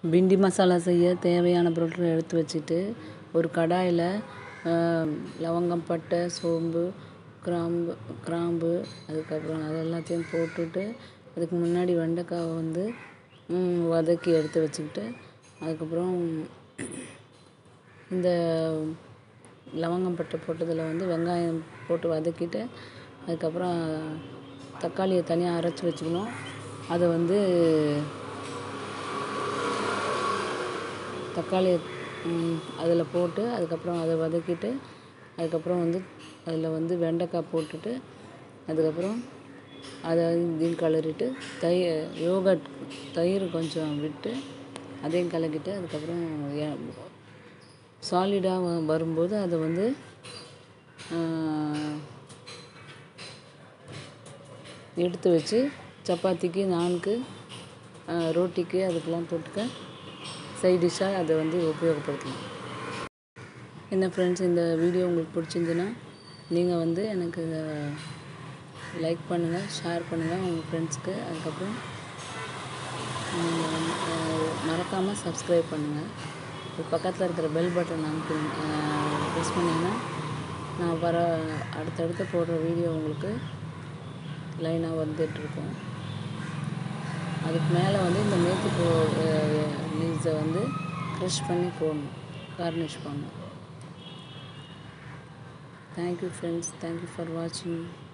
பிண்டி மசாலா செய்ய தேவையான பொருட்களை எடுத்து வச்சுட்டு ஒரு கடாயில் லவங்கம், பட்டை, சோம்பு, கிராம்பு அதுக்கப்புறம் அது எல்லாத்தையும் போட்டுட்டு அதுக்கு முன்னாடி வெண்டைக்காவை வந்து வதக்கி எடுத்து வச்சுக்கிட்டு அதுக்கப்புறம் இந்த லவங்கம், பட்டை போட்டதில் வந்து வெங்காயம் போட்டு வதக்கிட்டு அதுக்கப்புறம் தக்காளியை தனியாக அரைச்சி வச்சுக்கணும். அதை வந்து தக்காளியை அதில் போட்டு அதுக்கப்புறம் அதை வதக்கிட்டு அதுக்கப்புறம் வந்து அதில் வந்து வெண்டைக்காய் போட்டுட்டு அதுக்கப்புறம் அதை இதையும் கிளறிட்டு தயிர் கொஞ்சம் விட்டு அதையும் கலக்கிட்டு அதுக்கப்புறம் சாலிடாக வரும்போது அதை வந்து எடுத்து வச்சு சப்பாத்திக்கு, நானுக்கு, ரோட்டிக்கு அதுக்கெலாம் தொட்டுக்க சைட் டிஷ்ஷாக அதை வந்து உபயோகப்படுத்தலாம். என்ன ஃப்ரெண்ட்ஸ், இந்த வீடியோ உங்களுக்கு பிடிச்சிருந்துன்னா நீங்கள் வந்து எனக்கு லைக் பண்ணுங்கள், ஷேர் பண்ணுங்கள் உங்கள் ஃப்ரெண்ட்ஸ்க்கு. அதுக்கப்புறம் மறக்காமல் சப்ஸ்கிரைப் பண்ணுங்கள். பக்கத்தில் இருக்கிற பெல் பட்டன் ப்ரெஸ் பண்ணிங்கன்னா நான் அடுத்தடுத்து போடுற வீடியோ உங்களுக்கு லைனாக வந்துட்டுருக்கோம். அதுக்கு மேலே வந்து இந்த மேத்தி லீவ்ஸை வந்து க்ரஷ் பண்ணி போடணும், கார்னிஷ் பண்ணணும். தேங்க்யூ ஃப்ரெண்ட்ஸ், தேங்க்யூ ஃபார் வாட்சிங்.